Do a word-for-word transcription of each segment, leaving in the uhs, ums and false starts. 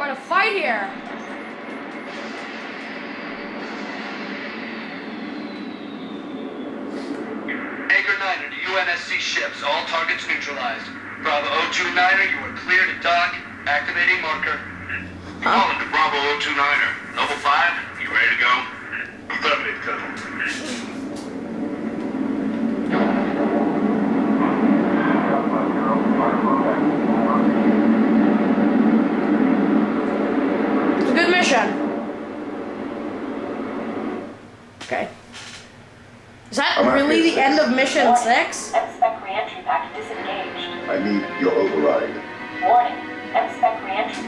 want to fight here. Anchor Niner to U N S C ships. All targets neutralized. Bravo O two Niner, you are clear to dock. Activating marker. Huh? Calling to Bravo O two Niner. Noble five, you ready to go? Affirmative, Colonel. It's a good mission. Okay. Is that I'm really the six. end of mission six? M-Spec re-entry pack disengaged. I need your override. Warning. M-Spec re-entry.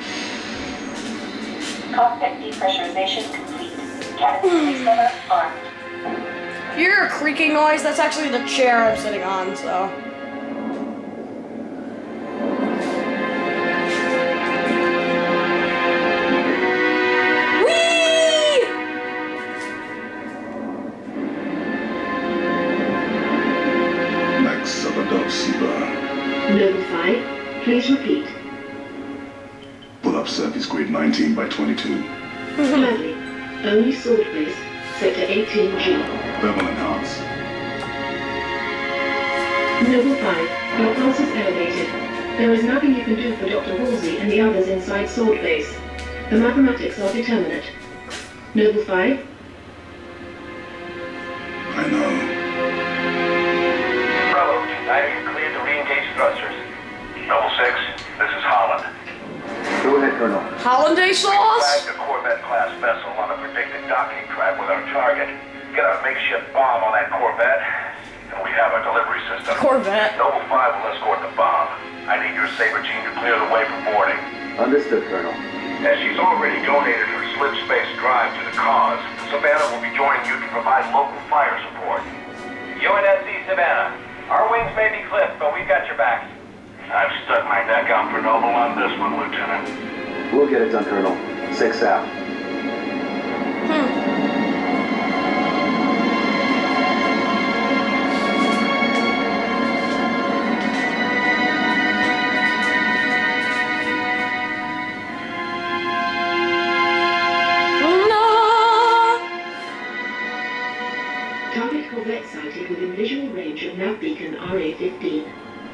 Cockpit depressurization complete. Cabin center armed. If you hear a creaking noise, that's actually the chair I'm sitting on, so. Whee! Max Sabadov Siva. Noble five, please repeat. Pull up surface grid nineteen by twenty-two. Gladly. Only sword base, sector eighteen G. Thermal enhance. Noble five, your pulse is elevated. There is nothing you can do for Doctor Halsey and the others inside sword base. The mathematics are determinate. Noble five, I know. Bravo two Niner, you're cleared to re-engage thrusters. Noble six, this is Holland. Go ahead, Colonel. Hollandaise sauce? Flagged a Corvette-class vessel on a predicted docking track with our target. Get a makeshift bomb on that Corvette, and we have a delivery system. Corvette. Noble five will escort the bomb. I need your Saber team to clear the way for boarding. Understood, Colonel. As she's already donated her slip space drive to the cause, Savannah will be joining you to provide local fire support. U N S C Savannah, our wings may be clipped, but we've got your back. I've stuck my neck out for Noble on this one, Lieutenant. We'll get it done, Colonel. Six out. Hmm. target Corvette sighted within visual range of nav beacon R A fifteen.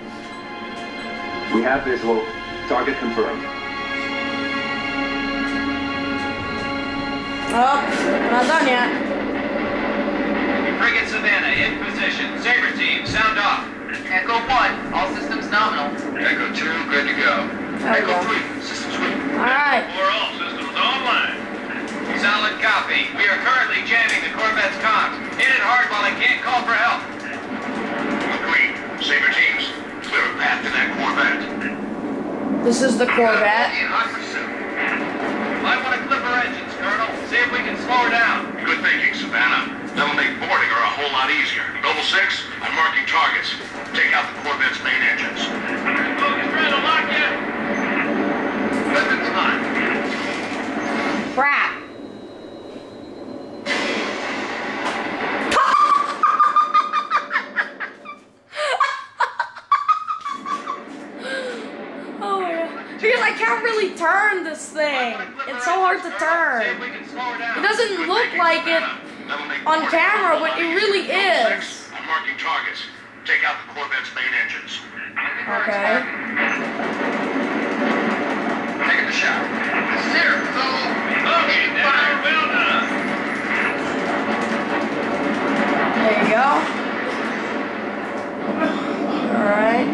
We have visual. Target confirmed. Oh, not done yet. Frigate Savannah in position. Saber team, sound off. Echo one, all systems nominal. Echo two, good to go. There we Echo go. three, systems weak. Alright. Four all systems online. Solid copy. We are currently jamming the Corvette's comms. Hit it hard while I can't call for help. Agreed. Saber teams, clear a path to that Corvette. This is the Corvette. In hot pursuit. Might want to clip her engines, Colonel. See if we can slow her down. Good thinking, Savannah. That'll make boarding her a whole lot easier. Noble six, I'm marking targets. Take out the Corvette's main engines. Focus trying to lock you. Weapons on. Crap. Oh my god. Because I can't really turn this thing. It's so hard to turn. It doesn't look like it on camera, but it really is. I'm marking targets. Take out the Corvette's main engines. Okay. Taking the shot. This is here. So, Okay, fire, well done. There you go. Alright.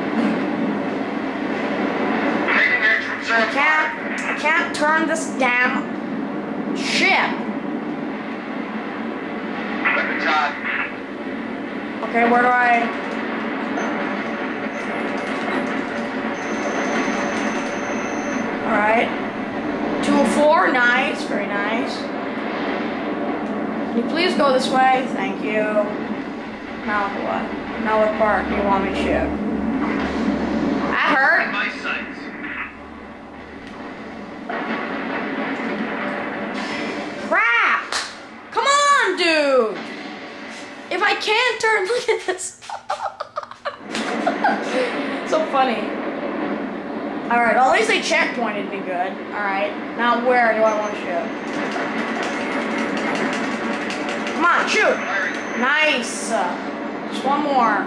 taking eggs from I Sam. can't I can't turn this damn ship. Weapons on. Okay, where do I Alright. two oh four, nice, very nice. Can you please go this way? Thank you. Now what? Now what part do you want me to shoot? That hurt. My sights. Crap! Come on, dude! If I can't turn, look at this. So funny. Alright, well, at least they checkpointed me good. Alright, now where do I want to shoot? Come on, shoot! Nice! Uh, just one more.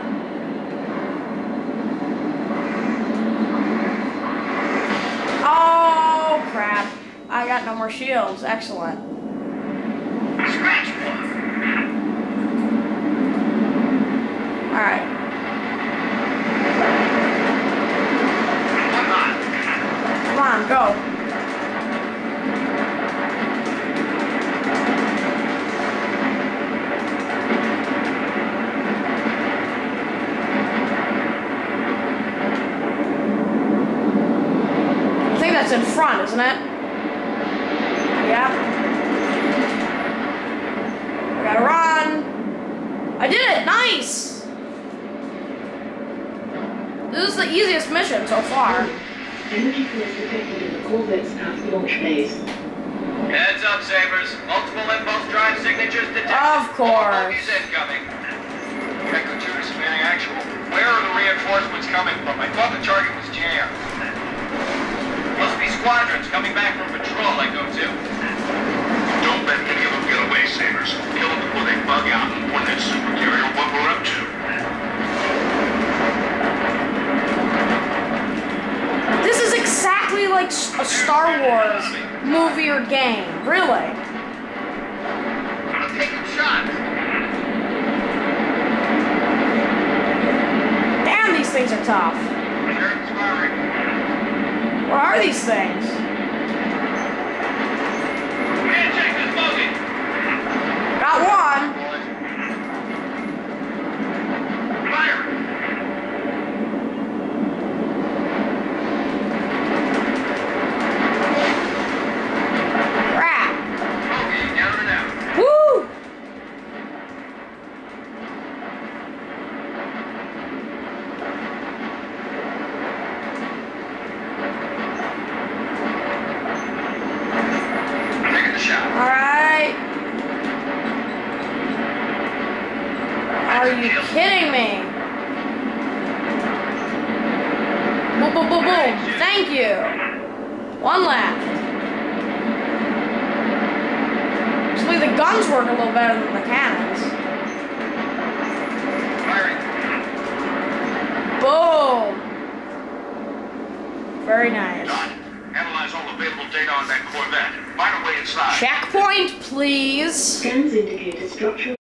Oh, crap. I got no more shields. Excellent. Scratch one. Alright. Come on. Come on, go. I think that's in front, isn't it? Yeah. We gotta run. I did it! Nice! This is the easiest mission so far. Energy fields detected in the Corvette's path launch phase. Heads up, Sabers. Multiple impulse drive signatures detected. Of course. More bogies incoming. Echo two is submitting actual. Where are the reinforcements coming from? I thought the target was jammed. Must be squadrons coming back from patrol, Echo two. Don't let any of them get away, Sabers. Kill them before they bug out and warn that supercarrier what we're up to. This is exactly like a Star Wars movie or game. Really? I'm taking shots. Damn, these things are tough. Sheriff's firing. What are these things? Can't check this bogey. Got one. Fire. Crap. Bogey down and out. Woo! Taking the shot. Alright. Are you kidding me? Boom, boom, boom, boom. Thank you. One left. Actually, the guns work a little better than the cannons. Firing. Boom. Very nice. Done. Analyze all available data on that Corvette. Find a way inside. Checkpoint, please. Scans indicate a structural